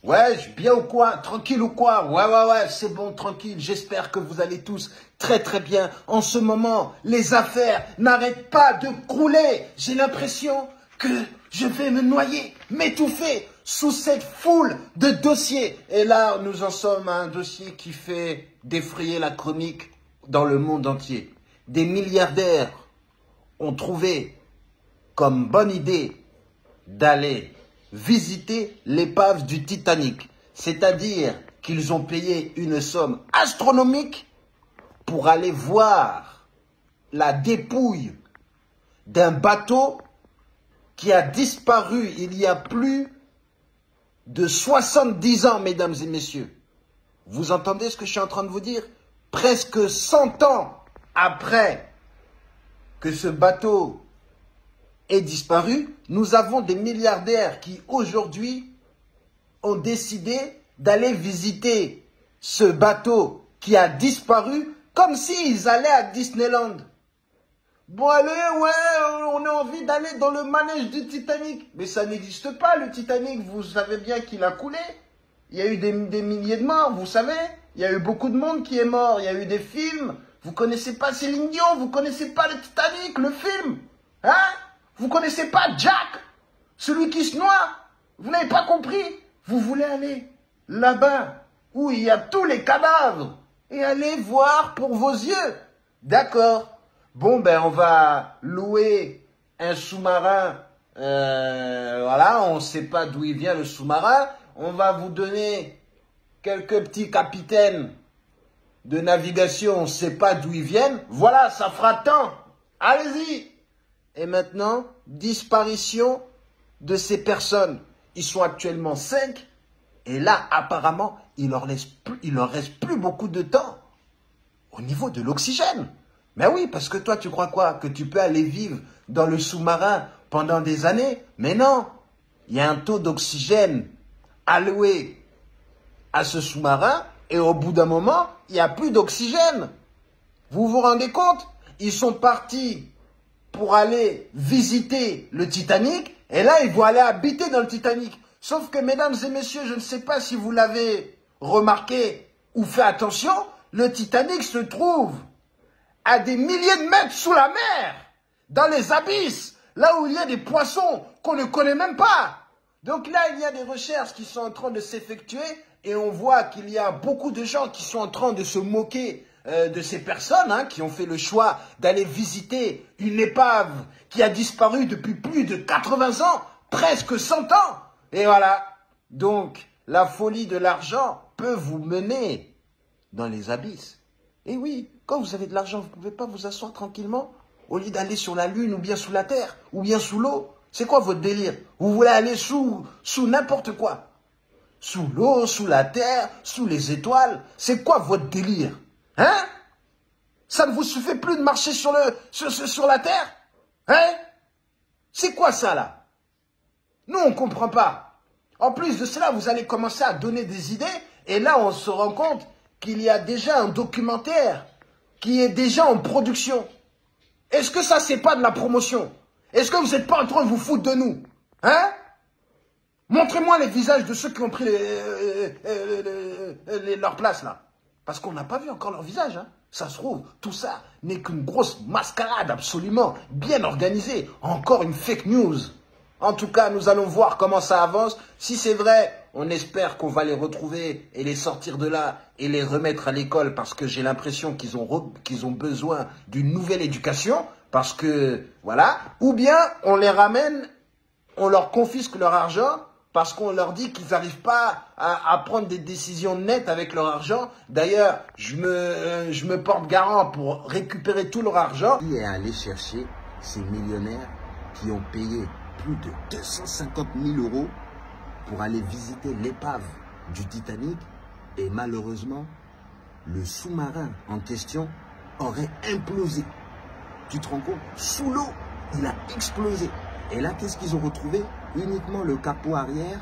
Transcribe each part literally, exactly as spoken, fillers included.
Ouais, je bien ou quoi? Tranquille ou quoi? Ouais, ouais, ouais, c'est bon, tranquille. J'espère que vous allez tous très, très bien. En ce moment, les affaires n'arrêtent pas de crouler. J'ai l'impression que je vais me noyer, m'étouffer sous cette foule de dossiers. Et là, nous en sommes à un dossier qui fait défrayer la chronique dans le monde entier. Des milliardaires ont trouvé comme bonne idée d'aller visiter l'épave du Titanic. C'est-à-dire qu'ils ont payé une somme astronomique pour aller voir la dépouille d'un bateau qui a disparu il y a plus de soixante-dix ans, mesdames et messieurs. Vous entendez ce que je suis en train de vous dire? Presque cent ans après que ce bateau ait disparu, nous avons des milliardaires qui aujourd'hui ont décidé d'aller visiter ce bateau qui a disparu comme s'ils allaient à Disneyland. Bon allez, ouais, on a envie d'aller dans le manège du Titanic. Mais ça n'existe pas, le Titanic, vous savez bien qu'il a coulé. Il y a eu des, des milliers de morts, vous savez. Il y a eu beaucoup de monde qui est mort, il y a eu des films. Vous connaissez pas Céline Dion, vous connaissez pas le Titanic, le film. Hein? Vous connaissez pas Jack, celui qui se noie? Vous n'avez pas compris? Vous voulez aller là-bas, où il y a tous les cadavres, et aller voir pour vos yeux. D'accord. Bon, ben, on va louer un sous-marin. Euh, voilà, on ne sait pas d'où il vient le sous-marin. On va vous donner quelques petits capitaines de navigation. On ne sait pas d'où ils viennent. Voilà, ça fera tant. Allez-y. Et maintenant, disparition de ces personnes. Ils sont actuellement cinq. Et là, apparemment, il leur laisse plus, il leur reste plus beaucoup de temps au niveau de l'oxygène. Mais oui, parce que toi, tu crois quoi? Que tu peux aller vivre dans le sous-marin pendant des années? Mais non, il y a un taux d'oxygène alloué à ce sous-marin et au bout d'un moment, il n'y a plus d'oxygène. Vous vous rendez compte? Ils sont partis pour aller visiter le Titanic et là, ils vont aller habiter dans le Titanic. Sauf que, mesdames et messieurs, je ne sais pas si vous l'avez remarqué ou fait attention, le Titanic se trouve à des milliers de mètres sous la mer, dans les abysses, là où il y a des poissons qu'on ne connaît même pas. Donc là, il y a des recherches qui sont en train de s'effectuer et on voit qu'il y a beaucoup de gens qui sont en train de se moquer euh, de ces personnes hein, qui ont fait le choix d'aller visiter une épave qui a disparu depuis plus de quatre-vingts ans, presque cent ans. Et voilà, donc la folie de l'argent peut vous mener dans les abysses. Et oui, quand vous avez de l'argent, vous ne pouvez pas vous asseoir tranquillement au lieu d'aller sur la lune ou bien sous la terre ou bien sous l'eau. C'est quoi votre délire? Vous voulez aller sous, sous n'importe quoi. Sous l'eau, sous la terre, sous les étoiles. C'est quoi votre délire? Hein? Ça ne vous suffit plus de marcher sur, le, sur, sur, sur la terre? Hein? C'est quoi ça là? Nous, on ne comprend pas. En plus de cela, vous allez commencer à donner des idées et là, on se rend compte qu'il y a déjà un documentaire qui est déjà en production. Est-ce que ça, c'est pas de la promotion? Est-ce que vous n'êtes pas en train de vous foutre de nous? Hein? Montrez-moi les visages de ceux qui ont pris les, euh, euh, euh, les, leur place, là. Parce qu'on n'a pas vu encore leur visage, hein. Ça se trouve, tout ça n'est qu'une grosse mascarade absolument bien organisée. Encore une fake news. En tout cas, nous allons voir comment ça avance. Si c'est vrai, on espère qu'on va les retrouver et les sortir de là et les remettre à l'école parce que j'ai l'impression qu'ils ont, qu'ils ont besoin d'une nouvelle éducation parce que, voilà. Ou bien, on les ramène, on leur confisque leur argent parce qu'on leur dit qu'ils n'arrivent pas à, à prendre des décisions nettes avec leur argent. D'ailleurs, je me, euh, je me porte garant pour récupérer tout leur argent. Qui est allé chercher ces millionnaires qui ont payé plus de deux cent cinquante mille euros pour aller visiter l'épave du Titanic et malheureusement, le sous-marin en question aurait implosé. Tu te rends compte? Sous l'eau, il a explosé. Et là, qu'est-ce qu'ils ont retrouvé? Uniquement le capot arrière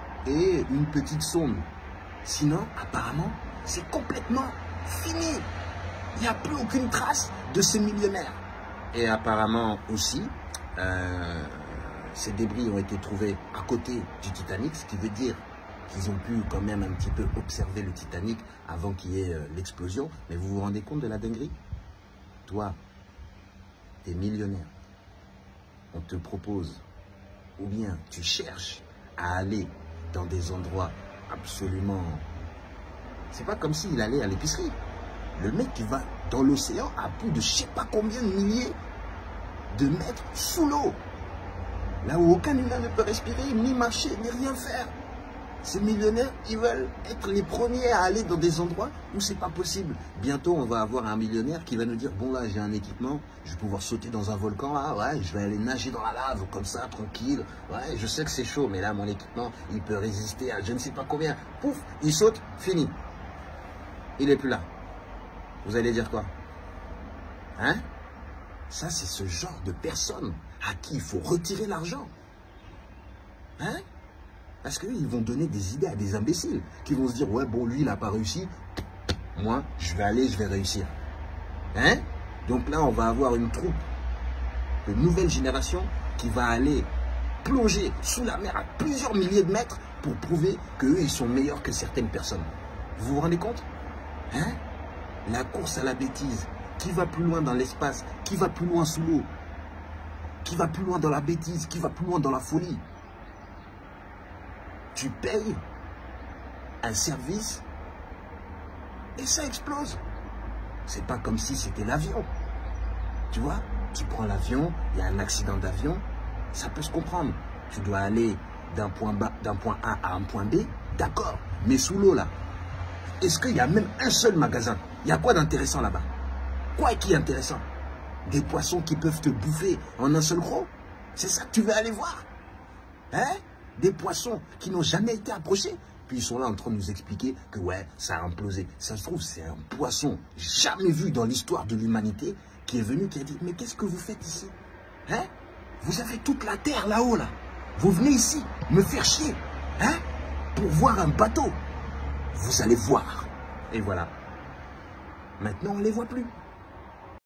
et une petite sonde. Sinon, apparemment, c'est complètement fini. Il n'y a plus aucune trace de ces millionnaires. Et apparemment aussi, euh, ces débris ont été trouvés à côté du Titanic, ce qui veut dire qu'ils ont pu quand même un petit peu observer le Titanic avant qu'il y ait euh, l'explosion. Mais vous vous rendez compte de la dinguerie? Toi, tu es millionnaire. On te propose, ou bien tu cherches à aller dans des endroits absolument... C'est pas comme s'il allait à l'épicerie. Le mec qui va dans l'océan à plus de je sais pas combien de milliers de mètres sous l'eau. Là où aucun humain ne peut respirer, ni marcher, ni rien faire. Ces millionnaires, ils veulent être les premiers à aller dans des endroits où c'est pas possible. Bientôt, on va avoir un millionnaire qui va nous dire, bon là, j'ai un équipement, je vais pouvoir sauter dans un volcan, là, ouais, je vais aller nager dans la lave, comme ça, tranquille. Ouais, je sais que c'est chaud, mais là, mon équipement, il peut résister à je ne sais pas combien. Pouf, il saute, fini. Il est plus là. Vous allez dire quoi? Hein? Ça, c'est ce genre de personnes à qui il faut retirer l'argent. Hein? Parce qu'ils vont donner des idées à des imbéciles qui vont se dire, ouais, bon, lui, il n'a pas réussi. Moi, je vais aller, je vais réussir. Hein? Donc là, on va avoir une troupe de nouvelle génération qui va aller plonger sous la mer à plusieurs milliers de mètres pour prouver qu'eux, ils sont meilleurs que certaines personnes. Vous vous rendez compte? Hein? La course à la bêtise. Qui va plus loin dans l'espace? Qui va plus loin sous l'eau? Qui va plus loin dans la bêtise? Qui va plus loin dans la folie? Tu payes un service et ça explose. C'est pas comme si c'était l'avion. Tu vois? Tu prends l'avion, il y a un accident d'avion, ça peut se comprendre. Tu dois aller d'un point, d'un point A à un point B, d'accord. Mais sous l'eau, là, est-ce qu'il y a même un seul magasin? Il y a quoi d'intéressant là-bas? Quoi qui est intéressant? Des poissons qui peuvent te bouffer en un seul gros? C'est ça que tu veux aller voir? Hein? Des poissons qui n'ont jamais été approchés? Puis ils sont là en train de nous expliquer que ouais, ça a implosé. Ça se trouve, c'est un poisson jamais vu dans l'histoire de l'humanité qui est venu, qui a dit, mais qu'est-ce que vous faites ici? Hein? Vous avez toute la terre là-haut, là. Vous venez ici me faire chier, hein? Pour voir un bateau. Vous allez voir. Et voilà. Maintenant, on ne les voit plus.